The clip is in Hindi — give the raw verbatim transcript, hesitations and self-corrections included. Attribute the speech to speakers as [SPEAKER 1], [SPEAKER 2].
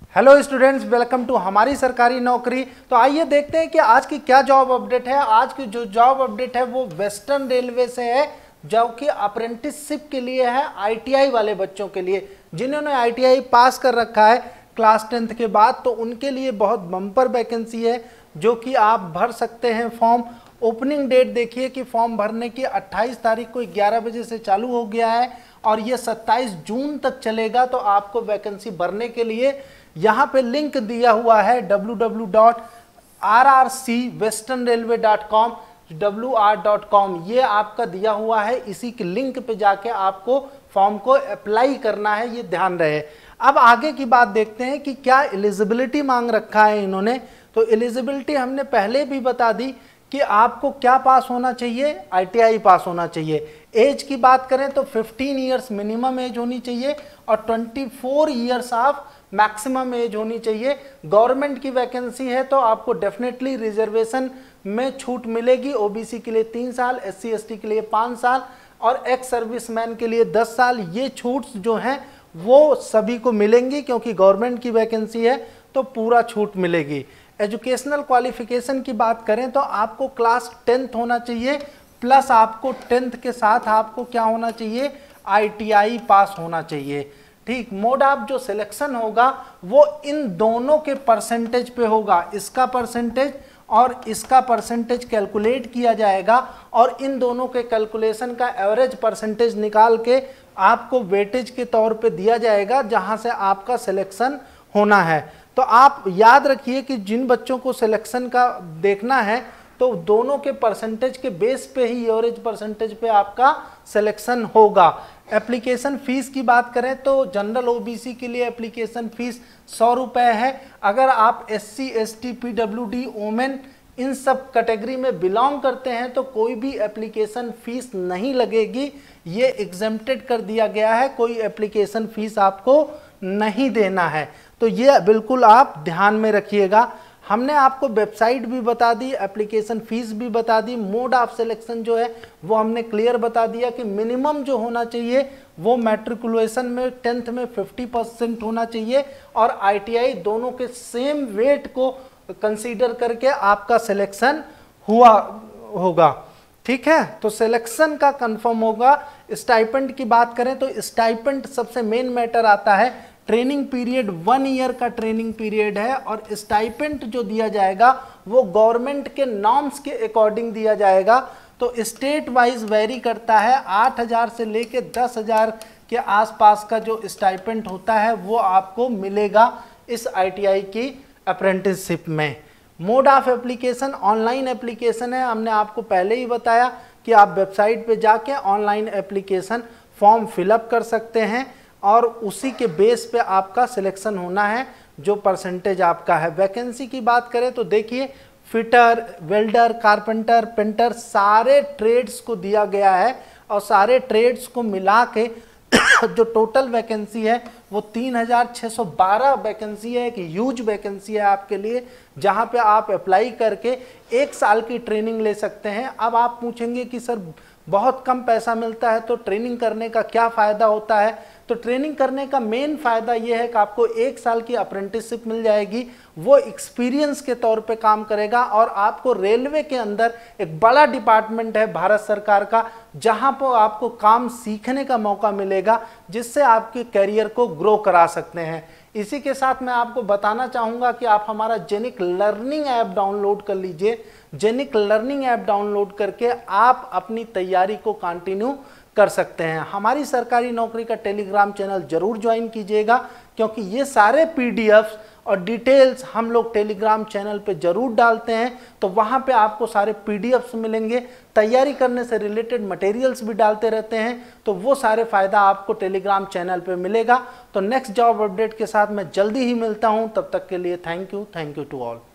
[SPEAKER 1] हेलो स्टूडेंट्स, वेलकम टू हमारी सरकारी नौकरी। तो आइए देखते हैं कि आज की क्या जॉब अपडेट है। आज की जो जॉब अपडेट है वो वेस्टर्न रेलवे से है, जो कि अप्रेंटिसशिप के लिए है, आईटीआई वाले बच्चों के लिए जिन्होंने आईटीआई पास कर रखा है क्लास टेंथ के बाद। तो उनके लिए बहुत बम्पर वैकेंसी है जो कि आप भर सकते हैं फॉर्म। ओपनिंग डेट देखिए कि फॉर्म भरने की अट्ठाईस तारीख को ग्यारह बजे से चालू हो गया है और ये सत्ताईस जून तक चलेगा। तो आपको वैकेंसी भरने के लिए यहाँ पे लिंक दिया हुआ है W W W dot R R C western railway dot com W R dot com, ये आपका दिया हुआ है। इसी के लिंक पे जाके आपको फॉर्म को अप्लाई करना है, ये ध्यान रहे। अब आगे की बात देखते हैं कि क्या एलिजिबिलिटी मांग रखा है इन्होंने। तो एलिजिबिलिटी हमने पहले भी बता दी कि आपको क्या पास होना चाहिए, आईटीआई पास होना चाहिए। एज की बात करें तो पंद्रह इयर्स मिनिमम एज होनी चाहिए और चौबीस इयर्स ऑफ मैक्सिमम एज होनी चाहिए। गवर्नमेंट की वैकेंसी है तो आपको डेफिनेटली रिजर्वेशन में छूट मिलेगी। ओबीसी के लिए तीन साल, एससी एसटी के लिए पाँच साल और एक्स सर्विसमैन के लिए दस साल। ये छूट जो हैं वो सभी को मिलेंगी क्योंकि गवर्नमेंट की वैकेंसी है तो पूरा छूट मिलेगी। एजुकेशनल क्वालिफिकेशन की बात करें तो आपको क्लास टेंथ होना चाहिए, प्लस आपको टेंथ के साथ आपको क्या होना चाहिए, आईटीआई पास होना चाहिए। ठीक, मोड ऑफ जो सिलेक्शन होगा वो इन दोनों के परसेंटेज पे होगा। इसका परसेंटेज और इसका परसेंटेज कैलकुलेट किया जाएगा और इन दोनों के कैलकुलेशन का एवरेज परसेंटेज निकाल के आपको वेटेज के तौर पे दिया जाएगा जहां से आपका सिलेक्शन होना है। तो आप याद रखिए कि जिन बच्चों को सिलेक्शन का देखना है तो दोनों के परसेंटेज के बेस पे ही एवरेज परसेंटेज पे आपका सिलेक्शन होगा। एप्लीकेशन फीस की बात करें तो जनरल ओबीसी के लिए एप्लीकेशन फीस सौ रुपये है। अगर आप एससी एसटी पीडब्ल्यूडी वोमेन इन सब कैटेगरी में बिलोंग करते हैं तो कोई भी एप्लीकेशन फीस नहीं लगेगी, ये एग्जेम्प्टेड कर दिया गया है, कोई एप्लीकेशन फीस आपको नहीं देना है। तो ये बिल्कुल आप ध्यान में रखिएगा। हमने आपको वेबसाइट भी बता दी, एप्लीकेशन फीस भी बता दी, मोड ऑफ सिलेक्शन जो है वो हमने क्लियर बता दिया कि मिनिमम जो होना चाहिए वो मैट्रिकुलेशन में टेंथ में पचास परसेंट होना चाहिए और आईटीआई दोनों के सेम वेट को कंसीडर करके आपका सिलेक्शन हुआ होगा। ठीक है, तो सिलेक्शन का कंफर्म होगा। स्टाइपेंड की बात करें तो स्टाइपेंड सबसे मेन मैटर आता है। ट्रेनिंग पीरियड वन ईयर का ट्रेनिंग पीरियड है और स्टाइपेंड जो दिया जाएगा वो गवर्नमेंट के नॉर्म्स के अकॉर्डिंग दिया जाएगा। तो स्टेट वाइज वेरी करता है, आठ हज़ार से लेके दस हज़ार के आसपास का जो स्टाइपेंड होता है वो आपको मिलेगा इस आईटीआई की अप्रेंटिसशिप में। Mode of application online application है। हमने आपको पहले ही बताया कि आप वेबसाइट पे जाके ऑनलाइन एप्लीकेशन फॉर्म फिलअप कर सकते हैं और उसी के बेस पे आपका सिलेक्शन होना है जो परसेंटेज आपका है। वैकेंसी की बात करें तो देखिए फिटर, वेल्डर, कारपेंटर, पेंटर सारे ट्रेड्स को दिया गया है और सारे ट्रेड्स को मिला के जो टोटल वैकेंसी है वो तीन हज़ार छः सौ बारह वैकेंसी है। एक ह्यूज वैकेंसी है आपके लिए जहां पे आप अप्लाई करके एक साल की ट्रेनिंग ले सकते हैं। अब आप पूछेंगे कि सर बहुत कम पैसा मिलता है तो ट्रेनिंग करने का क्या फ़ायदा होता है। तो ट्रेनिंग करने का मेन फ़ायदा ये है कि आपको एक साल की अप्रेंटिसशिप मिल जाएगी, वो एक्सपीरियंस के तौर पे काम करेगा और आपको रेलवे के अंदर एक बड़ा डिपार्टमेंट है भारत सरकार का जहां पर आपको काम सीखने का मौका मिलेगा जिससे आपके करियर को ग्रो करा सकते हैं। इसी के साथ मैं आपको बताना चाहूँगा कि आप हमारा जेनिक लर्निंग ऐप डाउनलोड कर लीजिए। जेनिक लर्निंग ऐप डाउनलोड करके आप अपनी तैयारी को कंटिन्यू कर सकते हैं। हमारी सरकारी नौकरी का टेलीग्राम चैनल जरूर ज्वाइन कीजिएगा क्योंकि ये सारे पीडीएफ्स और डिटेल्स हम लोग टेलीग्राम चैनल पे जरूर डालते हैं। तो वहाँ पे आपको सारे पीडीएफ्स मिलेंगे, तैयारी करने से रिलेटेड मटेरियल्स भी डालते रहते हैं। तो वो सारे फ़ायदा आपको टेलीग्राम चैनल पे मिलेगा। तो नेक्स्ट जॉब अपडेट के साथ मैं जल्दी ही मिलता हूँ, तब तक के लिए thank you thank you to all.